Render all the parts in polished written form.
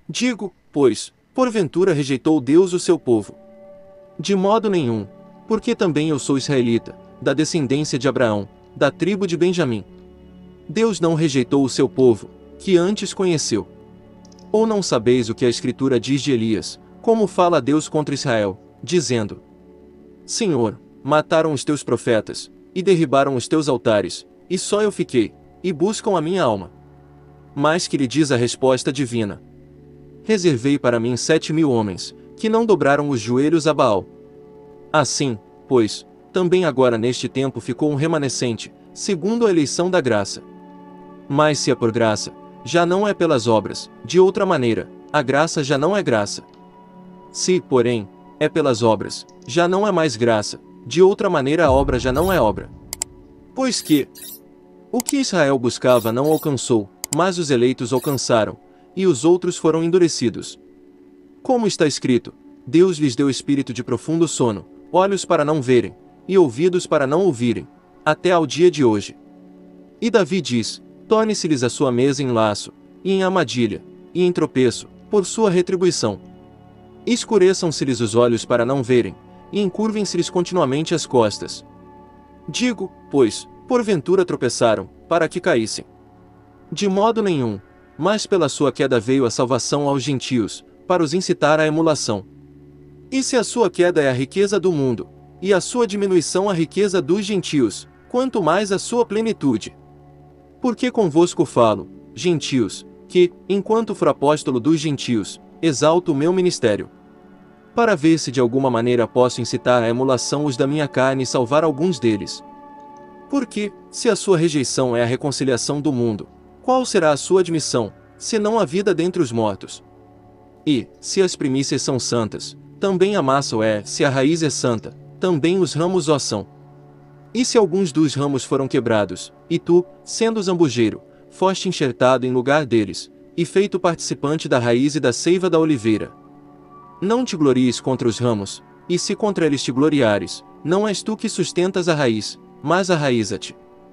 Digo, pois, porventura rejeitou Deus o seu povo? De modo nenhum, porque também eu sou israelita, da descendência de Abraão, da tribo de Benjamim. Deus não rejeitou o seu povo, que antes conheceu. Ou não sabeis o que a Escritura diz de Elias, como fala Deus contra Israel, dizendo: Senhor, mataram os teus profetas, e derribaram os teus altares, e só eu fiquei, e buscam a minha alma. Mas que lhe diz a resposta divina: Reservei para mim 7.000 homens, que não dobraram os joelhos a Baal. Assim, pois, também agora neste tempo ficou um remanescente, segundo a eleição da graça. Mas se é por graça, já não é pelas obras, de outra maneira, a graça já não é graça. Se, porém, é pelas obras, já não é mais graça, de outra maneira a obra já não é obra. Pois que o que Israel buscava não alcançou, mas os eleitos alcançaram, e os outros foram endurecidos. Como está escrito, Deus lhes deu espírito de profundo sono, olhos para não verem, e ouvidos para não ouvirem, até ao dia de hoje. E Davi diz: torne-se-lhes a sua mesa em laço, e em armadilha, e em tropeço, por sua retribuição. Escureçam-se-lhes os olhos para não verem, e encurvem-se-lhes continuamente as costas. Digo, pois, porventura tropeçaram, para que caíssem. De modo nenhum, mas pela sua queda veio a salvação aos gentios, para os incitar à emulação. E se a sua queda é a riqueza do mundo, e a sua diminuição a riqueza dos gentios, quanto mais a sua plenitude. Porque convosco falo, gentios, que, enquanto for apóstolo dos gentios, exalto o meu ministério. Para ver se de alguma maneira posso incitar à emulação os da minha carne e salvar alguns deles. Porque, se a sua rejeição é a reconciliação do mundo, qual será a sua admissão, senão a vida dentre os mortos? E, se as primícias são santas, também a massa o é; se a raiz é santa, também os ramos o são. E se alguns dos ramos foram quebrados, e tu, sendo zambujeiro, foste enxertado em lugar deles, e feito participante da raiz e da seiva da oliveira. Não te glories contra os ramos, e se contra eles te gloriares, não és tu que sustentas a raiz, mas a raiz a ti.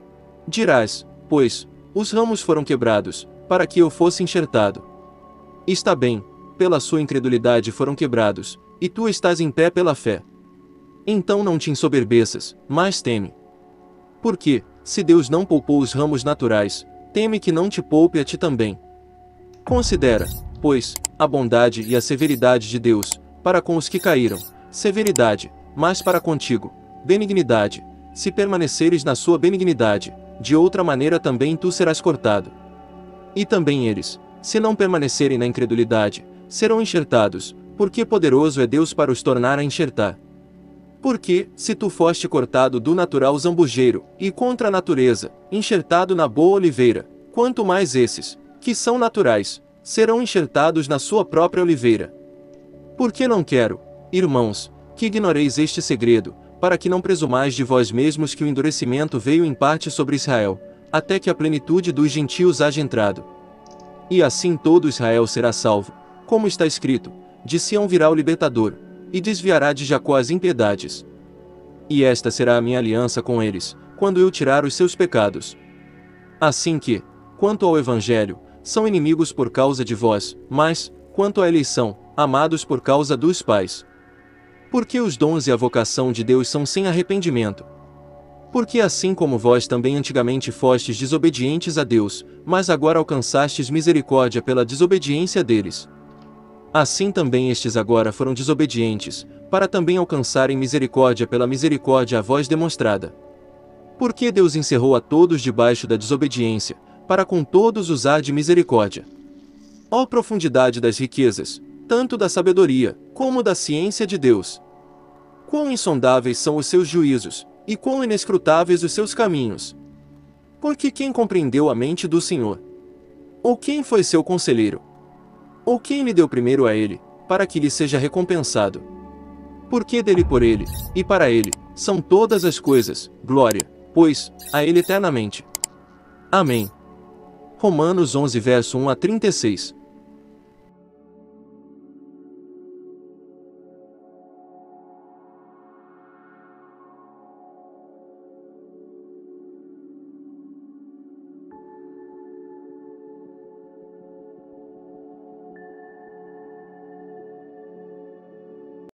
Dirás, pois, os ramos foram quebrados, para que eu fosse enxertado. Está bem, pela sua incredulidade foram quebrados, e tu estás em pé pela fé. Então não te ensoberbeças, mas teme. Porque, se Deus não poupou os ramos naturais, teme que não te poupe a ti também. Considera, pois, a bondade e a severidade de Deus, para com os que caíram, severidade, mas para contigo, benignidade, se permaneceres na sua benignidade, de outra maneira também tu serás cortado. E também eles, se não permanecerem na incredulidade, serão enxertados, porque poderoso é Deus para os tornar a enxertar. Porque, se tu foste cortado do natural zambujeiro, e contra a natureza, enxertado na boa oliveira, quanto mais esses, que são naturais, serão enxertados na sua própria oliveira. Porque não quero, irmãos, que ignoreis este segredo, para que não presumais de vós mesmos que o endurecimento veio em parte sobre Israel, até que a plenitude dos gentios haja entrado. E assim todo Israel será salvo, como está escrito: de Sião virá o libertador, e desviará de Jacó as impiedades. E esta será a minha aliança com eles, quando eu tirar os seus pecados. Assim que, quanto ao Evangelho, são inimigos por causa de vós, mas, quanto à eleição, amados por causa dos pais. Porque os dons e a vocação de Deus são sem arrependimento. Porque assim como vós também antigamente fostes desobedientes a Deus, mas agora alcançastes misericórdia pela desobediência deles. Assim também estes agora foram desobedientes, para também alcançarem misericórdia pela misericórdia a vós demonstrada. Porque Deus encerrou a todos debaixo da desobediência, para com todos usar de misericórdia. Ó profundidade das riquezas, tanto da sabedoria, como da ciência de Deus! Quão insondáveis são os seus juízos, e quão inescrutáveis os seus caminhos! Porque quem compreendeu a mente do Senhor? Ou quem foi seu conselheiro? Ou quem lhe deu primeiro a ele, para que lhe seja recompensado? Porque dele por ele, e para ele, são todas as coisas, glória, pois, a ele eternamente. Amém. Romanos 11 verso 1 a 36.